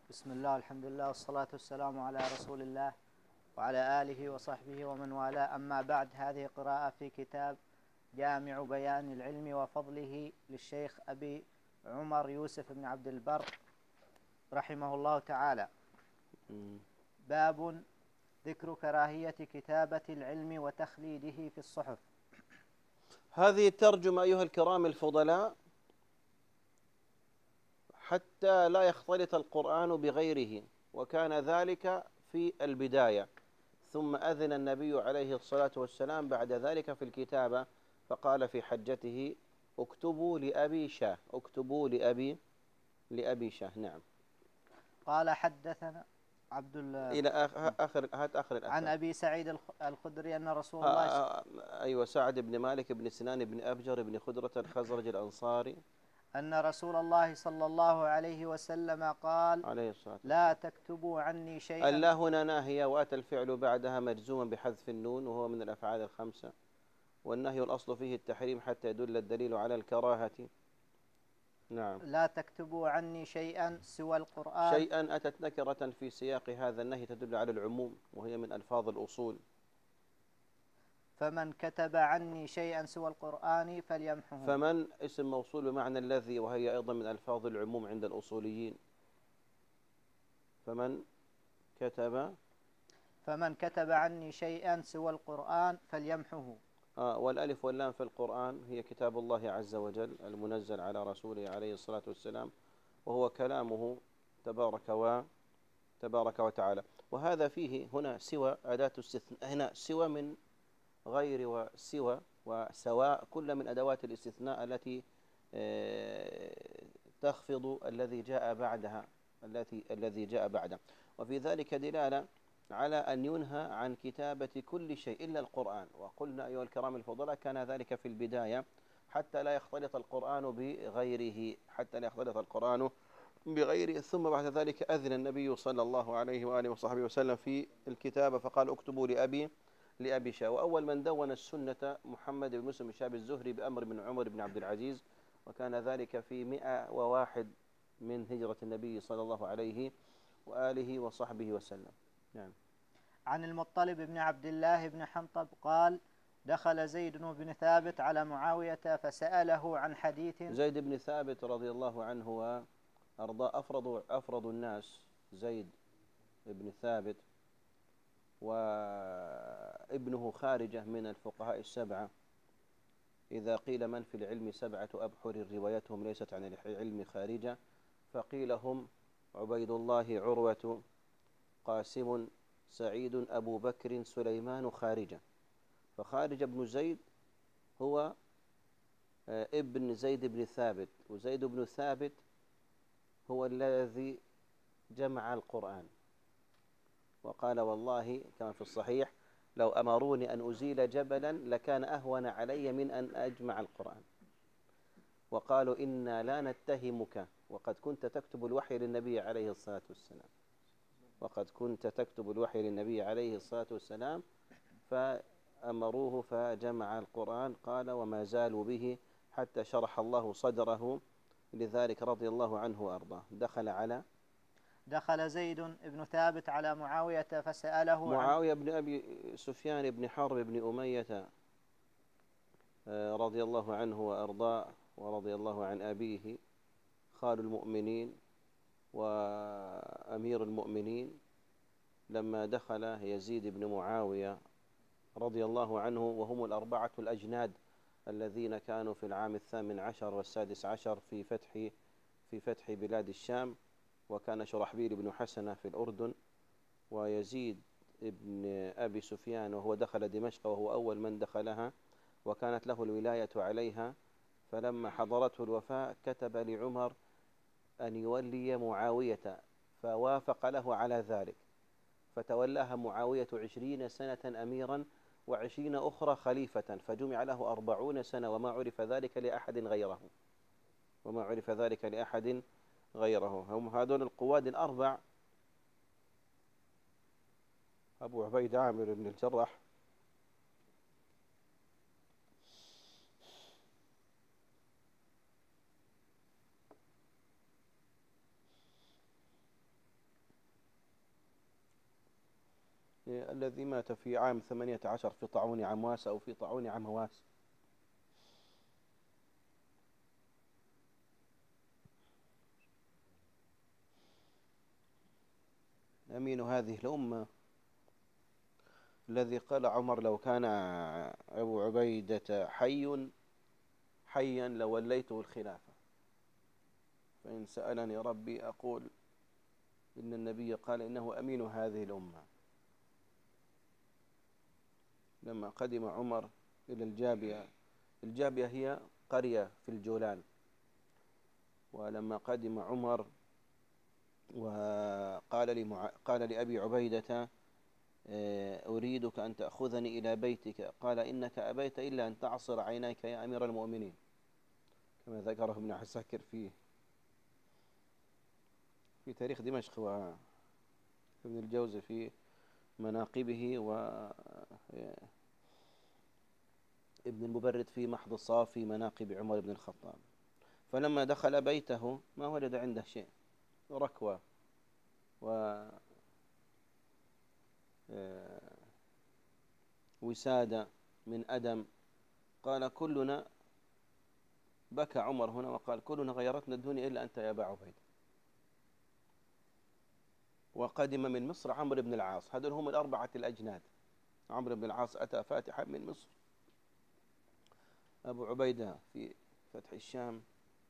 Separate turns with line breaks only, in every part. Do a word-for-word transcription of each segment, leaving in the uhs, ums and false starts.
بسم الله الحمد لله والصلاة والسلام على رسول الله وعلى آله وصحبه ومن والاه. أما بعد، هذه قراءة في كتاب جامع بيان العلم وفضله للشيخ أبي عمر يوسف بن عبد البر رحمه الله تعالى. باب ذكر كراهية كتابة العلم وتخليده في الصحف.
هذه الترجمة أيها الكرام الفضلاء حتى لا يختلط القرآن بغيره، وكان ذلك في البداية، ثم أذن النبي عليه الصلاة والسلام بعد ذلك في الكتابة، فقال في حجته: اكتبوا لأبي شاه، اكتبوا لأبي لأبي شاه. نعم.
قال حدثنا عبد الله
إلى آخر هات آخر الأثر.
عن أبي سعيد الخدري أن رسول
آه
الله
آه أيوة سعد بن مالك بن سنان بن أبجر بن خدرة الخزرج الأنصاري
أن رسول الله صلى الله عليه وسلم قال:
عليه الصلاة والسلام:
لا تكتبوا عني شيئا.
اللا هنا ناهية، وأتى الفعل بعدها مجزوما بحذف النون، وهو من الأفعال الخمسة، والنهي الأصل فيه التحريم حتى يدل الدليل على الكراهة. نعم.
لا تكتبوا عني شيئا سوى القرآن.
شيئا أتت نكرة في سياق هذا النهي تدل على العموم، وهي من ألفاظ الأصول.
فمن كتب عني شيئا سوى القرآن فليمحه.
فمن اسم موصول بمعنى الذي، وهي أيضا من ألفاظ العموم عند الأصوليين. فمن كتب
فمن كتب عني شيئا سوى القرآن فليمحه.
آه والألف واللام في القرآن هي كتاب الله عز وجل المنزل على رسوله عليه الصلاة والسلام، وهو كلامه تبارك و تبارك وتعالى. وهذا فيه هنا سوى أداة استثناء، هنا سوى من غير وسوى وسواء، كل من أدوات الاستثناء التي تخفض الذي جاء بعدها التي الذي جاء بعده. وفي ذلك دلالة على أن ينهى عن كتابة كل شيء إلا القرآن. وقلنا أيها الكرام الفضلاء كان ذلك في البداية حتى لا يختلط القرآن بغيره حتى لا يختلط القرآن بغيره ثم بعد ذلك أذن النبي صلى الله عليه وآله وصحبه وسلم في الكتابة، فقال: اكتبوا لأبي لأبي شاه. وأول من دون السنة محمد بن مسلم شاب الزهري بأمر من عمر بن عبد العزيز، وكان ذلك في مئة وواحد من هجرة النبي صلى الله عليه وآله وصحبه وسلم. نعم.
عن المطلب بن عبد الله بن حنطب قال: دخل زيد بن ثابت على معاوية فسأله عن حديث.
زيد بن ثابت رضي الله عنه وأرضاه أفرض أفرض الناس، زيد بن ثابت، وابنه خارجة من الفقهاء السبعة. إذا قيل من في العلم سبعة أبحر روايتهم ليست عن العلم خارجة، فقيل هم عبيد الله، عروة، قاسم، سعيد، أبو بكر، سليمان، خارجة. فخارجة بن زيد هو ابن زيد بن ثابت، وزيد بن ثابت هو الذي جمع القرآن، وقال: والله كما في الصحيح: لو أمروني أن أزيل جبلا لكان أهون علي من أن أجمع القرآن. وقالوا: إنا لا نتهمك وقد كنت تكتب الوحي للنبي عليه الصلاة والسلام وقد كنت تكتب الوحي للنبي عليه الصلاة والسلام فأمروه فجمع القرآن. قال: وما زالوا به حتى شرح الله صدره لذلك رضي الله عنه وأرضاه. دخل على
دخل زيد بن ثابت على معاوية فسأله
معاوية بن أبي سفيان بن حرب بن أمية رضي الله عنه وأرضاه، ورضي الله عن أبيه، خال المؤمنين وأمير المؤمنين. لما دخل يزيد بن معاوية رضي الله عنه، وهم الأربعة الأجناد الذين كانوا في العام الثامن عشر والسادس عشر في فتح في فتح بلاد الشام، وكان شرحبيل بن حسنة في الأردن، ويزيد بن أبي سفيان وهو دخل دمشق وهو أول من دخلها، وكانت له الولاية عليها. فلما حضرته الوفاة كتب لعمر أن يولي معاوية، فوافق له على ذلك، فتولاها معاوية عشرين سنة أميرا وعشرين أخرى خليفة، فجمع له أربعون سنة، وما عرف ذلك لأحد غيره وما عرف ذلك لأحد غيره. هم هذول القواد الأربع: أبو عبيد عامر بن الجراح، الذي مات في عام ثمانية عشر في طاعون عمواس أو في طاعون عمواس. أمين هذه الأمة الذي قال عمر لو كان أبو عبيدة حي حيا لوليته الخلافة، فإن سألني ربي أقول إن النبي قال إنه أمين هذه الأمة. لما قدم عمر إلى الجابية، الجابية هي قرية في الجولان، ولما قدم عمر وقال لمع... قال لأبي عبيدة أريدك أن تأخذني إلى بيتك، قال إنك أبيت إلا أن تعصر عينيك يا أمير المؤمنين، كما ذكره ابن عساكر في في تاريخ دمشق وابن الجوزي في مناقبه، وابن المبرد في محض الصاف في مناقب عمر بن الخطاب. فلما دخل بيته ما وجد عنده شيء، ركوة و وسادة من أدم. قال كلنا، بكى عمر هنا وقال كلنا غيرتنا الدنيا إلا أنت يا أبا عبيد. وقدم من مصر عمرو بن العاص، هذول هم الأربعة الأجناد. عمرو بن العاص أتى فاتحا من مصر، أبو عبيدة في فتح الشام،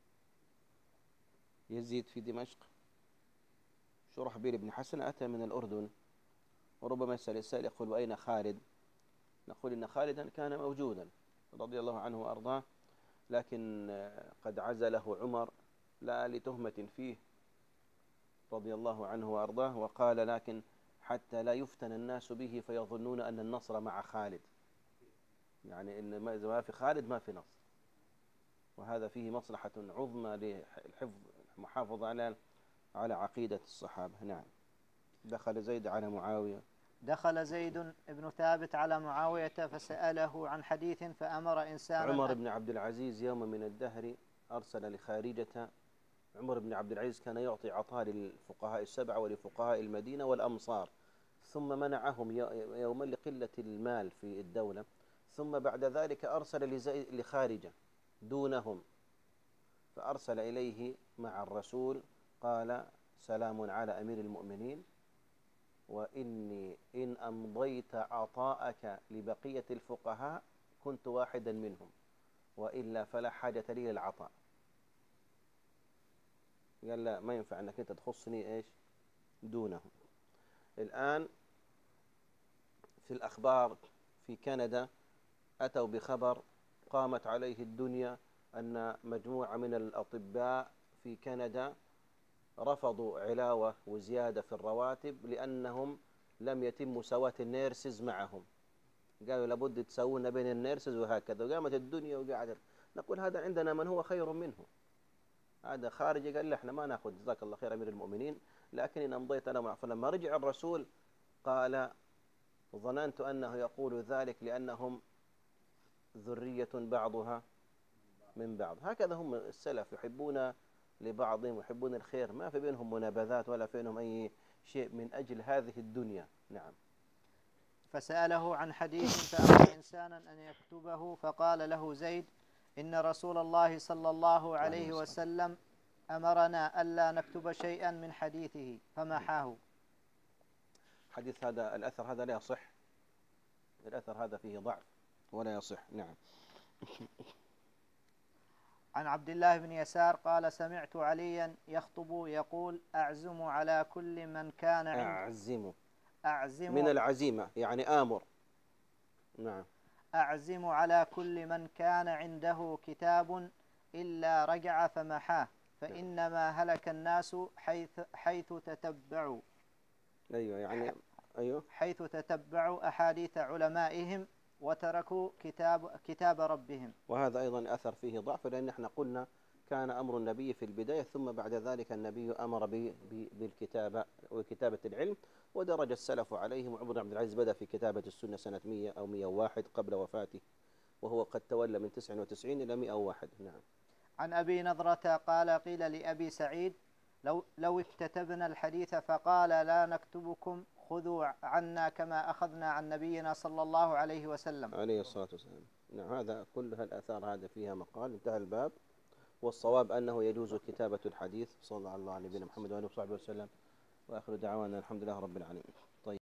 يزيد في دمشق، شرحبيل بن حسن أتى من الأردن. وربما يسأل السائل يقول وأين خالد؟ نقول إن خالدا كان موجودا رضي الله عنه وأرضاه، لكن قد عزله عمر لا لتهمة فيه رضي الله عنه وأرضاه، وقال لكن حتى لا يفتن الناس به فيظنون أن النصر مع خالد، يعني إن ما في خالد ما في نصر، وهذا فيه مصلحة عظمى للحفظ المحافظة على على عقيدة الصحابة. نعم. دخل زيد على معاوية
دخل زيد بن ثابت على معاوية فسأله عن حديث فأمر إنسانا.
عمر بن عبد العزيز يوم من الدهر أرسل لخارجة. عمر بن عبد العزيز كان يعطي عطاء للفقهاء السبعة ولفقهاء المدينة والأمصار، ثم منعهم يوما لقلة المال في الدولة، ثم بعد ذلك أرسل لخارجة دونهم، فأرسل إليه مع الرسول قال سلام على أمير المؤمنين، وإني إن أمضيت عطاءك لبقية الفقهاء كنت واحدا منهم، وإلا فلا حاجة لي للعطاء. قال لا، ما ينفع أنك أنت تخصني إيش دونهم. الآن في الأخبار في كندا أتوا بخبر قامت عليه الدنيا أن مجموعة من الأطباء في كندا رفضوا علاوة وزيادة في الرواتب لأنهم لم يتم مساواة النيرسز معهم، قالوا لابد تسوون بين النيرسز وهكذا، وقامت الدنيا وقاعدة. نقول هذا عندنا من هو خير منه، هذا خارجي قال له احنا ما ناخذ جزاك الله خير أمير المؤمنين، لكن إن أمضيت أنا معه. فلما رجع الرسول قال ظننت أنه يقول ذلك لأنهم ذرية بعضها من بعض. هكذا هم السلف، يحبون لبعضهم ويحبون الخير، ما في بينهم منابذات ولا في بينهم أي شيء من أجل هذه الدنيا. نعم.
فسأله عن حديث فأمر إنسانا أن يكتبه، فقال له زيد إن رسول الله صلى الله عليه وسلم أمرنا ألا نكتب شيئا من حديثه فمحاه.
حديث هذا الأثر هذا لا يصح، الأثر هذا فيه ضعف ولا يصح. نعم.
عن عبد الله بن يسار قال سمعت عليا يخطب يقول أعزم على كل من كان عنده
أعزم
أعزم
من العزيمة يعني آمر. نعم.
أعزم على كل من كان عنده كتاب إلا رجع فمحاه، فإنما هلك الناس حيث حيث تتبعوا
أيوة يعني أيوة
حيث تتبعوا أحاديث علمائهم وتركوا كتاب كتاب ربهم.
وهذا أيضا أثر فيه ضعف، لأن احنا قلنا كان أمر النبي في البداية، ثم بعد ذلك النبي أمر بالكتابة وكتابة العلم، ودرج السلف عليهم. وعمر بن عبد العزيز بدأ في كتابة السنة سنة مئة أو مئة وواحد قبل وفاته، وهو قد تولى من تسعة وتسعين إلى مئة وواحد. نعم.
عن أبي نضرة قال قيل لأبي سعيد لو لو اكتتبنا الحديث فقال لا نكتبكم خذوا عنا كما أخذنا عن نبينا صلى الله عليه وسلم
عليه الصلاة والسلام. نعم، هذا كل هالآثار هذا فيها مقال، انتهى الباب. والصواب أنه يجوز كتابة الحديث. صلى الله على نبينا محمد وآله وصحبه وسلم، وآخر دعوانا الحمد لله رب العالمين.